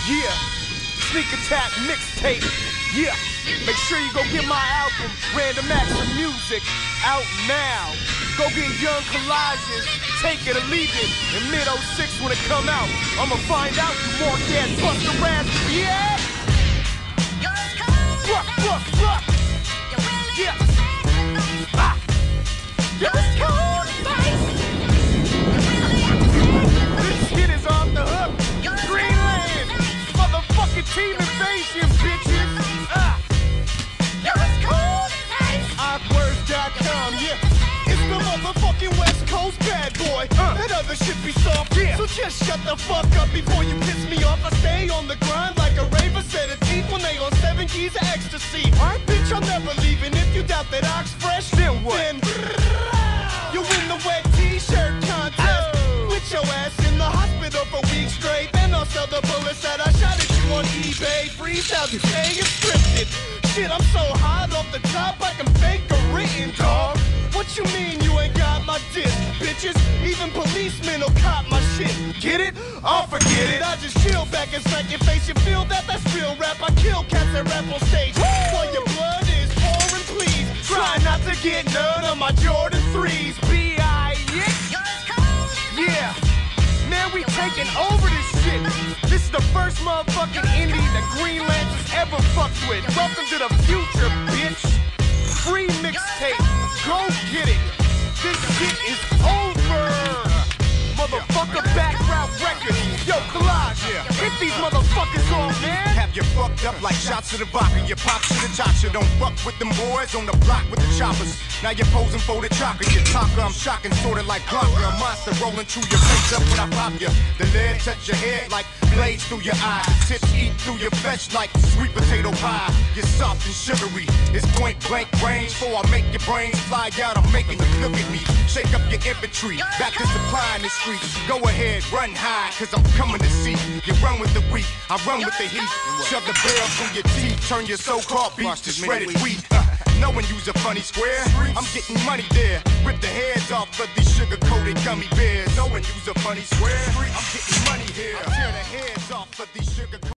Yeah, Sneak Attack mixtape. Yeah, make sure you go get my album, Random Acts of Music, out now. Go get Young Collages, Take It or Leave It, in mid-06 when it come out. I'ma find out you more gas Busta Rhymes, yeah? Fuck. Yeah. Ah. This shit is off the hook. Greenland, motherfucking Team Invasion, bitches. Awkwwords.com, yeah. It's the motherfucking West Coast bad boy. That other shit be soft, yeah. So just shut the fuck up before you piss me off. I stay on the grind like a raver set of teeth when they on 7 keys of ecstasy. Alright, bitch, I'm never leaving. If you doubt that Ox fresh, then what? Then you win the wet t-shirt contest. With your ass in the hospital for weeks straight. Then I'll sell the bullets that I shot at you on eBay. Freestyle today is scripted. Shit, I'm so hot off the top I can fake a written, dog. What you mean you ain't got my dick, bitches? Even policemen will cop my shit. Get it? I'll forget it. I just chill back and smack your face. You feel that? That's real rap. I kill cats that rap on stage. While your blood is pouring, please try not to get none of my Jordan 3s. B.I.X. Yeah. Man, we taking over this shit. This is the first motherfucking indie that Greenland has ever fucked with. Welcome to the future, bitch. Free mixtape. Go get it. This shit is over. Motherfucker, background record. Yo, Collage, hit these motherfuckers off, man. Have you fucked up like shots of the vodka? Your pops to the chacha. Don't fuck with them boys on the block with the choppers. Now you're posing for the chocker. Your talker, I'm shocking, sorta like Blanca. A monster rolling through your face up when I pop you. The lead touch your head like blades through your eyes. Tips eat through your flesh like sweet potato pie. You're soft and sugary. It's point blank range. Before I make your brains fly out, I'm making you look at me. Shake up your infantry. Back to supplying the streets. Go ahead, run high, cause I'm coming to see. You run with the weak, I run with the heat. Shove the barrel through your teeth, turn your so-called beats to shredded wheat. Knowing you's a funny square, I'm getting money there. Rip the heads off of these sugar-coated gummy bears. Knowing you's a funny square, I'm getting money here. I tear the heads off of these sugar-coated